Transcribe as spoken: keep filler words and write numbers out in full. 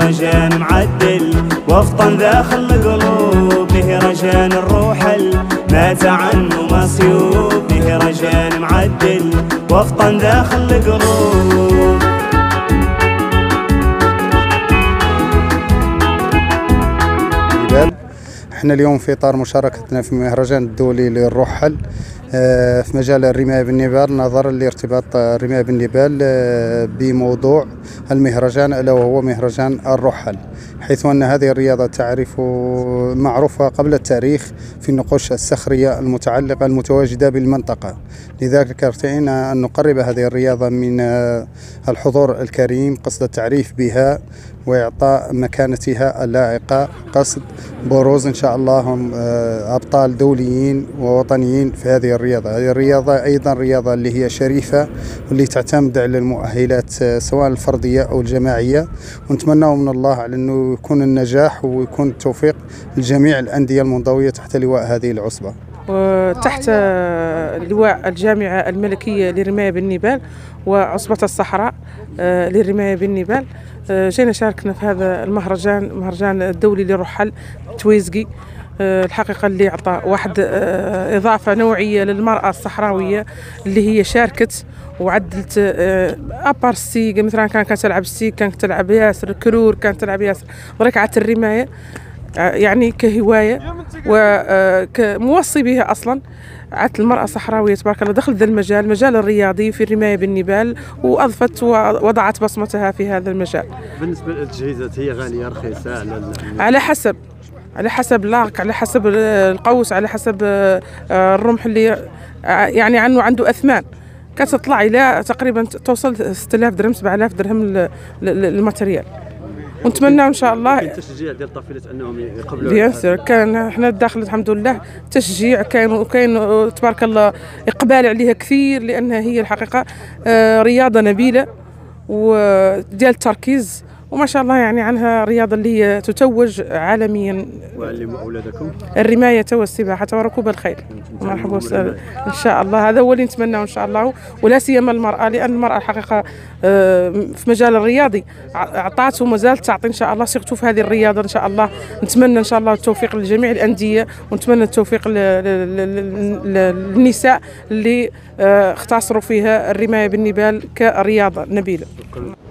مهرجان معدل وافطن ذاخل القلوب، مهرجان الروح ما تعنو مصيوب، مهرجان معدل وافطن داخل القلوب. احنا اليوم في اطار مشاركتنا في المهرجان الدولي للرحل في مجال الرماية بالنبال، نظرا لارتباط الرماية بالنبال بموضوع المهرجان الا وهو مهرجان الرحل، حيث ان هذه الرياضة تعرف معروفة قبل التاريخ في النقوش الصخرية المتعلقة المتواجدة بالمنطقة. لذلك ارتئينا أن نقرب هذه الرياضة من الحضور الكريم قصد التعريف بها وإعطاء مكانتها اللائقة، قصد بروز إن شاء الله أبطال دوليين ووطنيين في هذه الرياضة. هذه الرياضة أيضا رياضة اللي هي شريفة واللي تعتمد على المؤهلات سواء الفردية أو الجماعية، ونتمنى من الله على أنه يكون النجاح ويكون التوفيق لجميع الأندية المنضوية تحت لواء هذه العصبة. تحت لواء الجامعة الملكية للرماية بالنبال وعصبة الصحراء للرماية بالنبال، جينا شاركنا في هذا المهرجان، المهرجان الدولي للرحل تويزقي، الحقيقة اللي أعطى واحد إضافة نوعية للمرأة الصحراوية اللي هي شاركت وعدلت أبار السيق، مثلا كانت تلعب السيق، كانت تلعب ياسر الكرور، كانت تلعب ياسر ركعة الرماية، يعني كهواية وكموصي بها أصلا. عدت المرأة الصحراوية تبارك الله دخلت ذا المجال، المجال الرياضي في الرماية بالنبال، وأضفت ووضعت بصمتها في هذا المجال. بالنسبة للتجهيزات هي غالية رخيصة؟ على على حسب على حسب اللاق، على حسب القوس، على حسب الرمح اللي يعني عنه عنده أثمان، كانت تطلع إلى تقريبا توصل ستة آلاف درهم سبعة آلاف درهم الماتريال. ونتمنى ان شاء الله كاين تشجيع ديال الطفيلات انهم يقبلوا. بيان سور كان احنا داخل الحمد لله تشجيع، كاين وكاين تبارك الله اقبال عليها كثير، لانها هي الحقيقه رياضه نبيله وديال التركيز، وما شاء الله يعني عنها رياضه اللي هي تتوج عالميا. وعلموا اولادكم الرمايه والسباحه وركوب الخيل. مرحبا وسهلا ان شاء الله، هذا هو اللي نتمناه ان شاء الله، ولا سيما المراه، لان المراه الحقيقه في مجال الرياضي اعطات وما زالت تعطي ان شاء الله، سيرتو في هذه الرياضه ان شاء الله. نتمنى ان شاء الله التوفيق لجميع الانديه، ونتمنى التوفيق للنساء اللي اختصروا فيها الرمايه بالنبال كرياضه نبيله.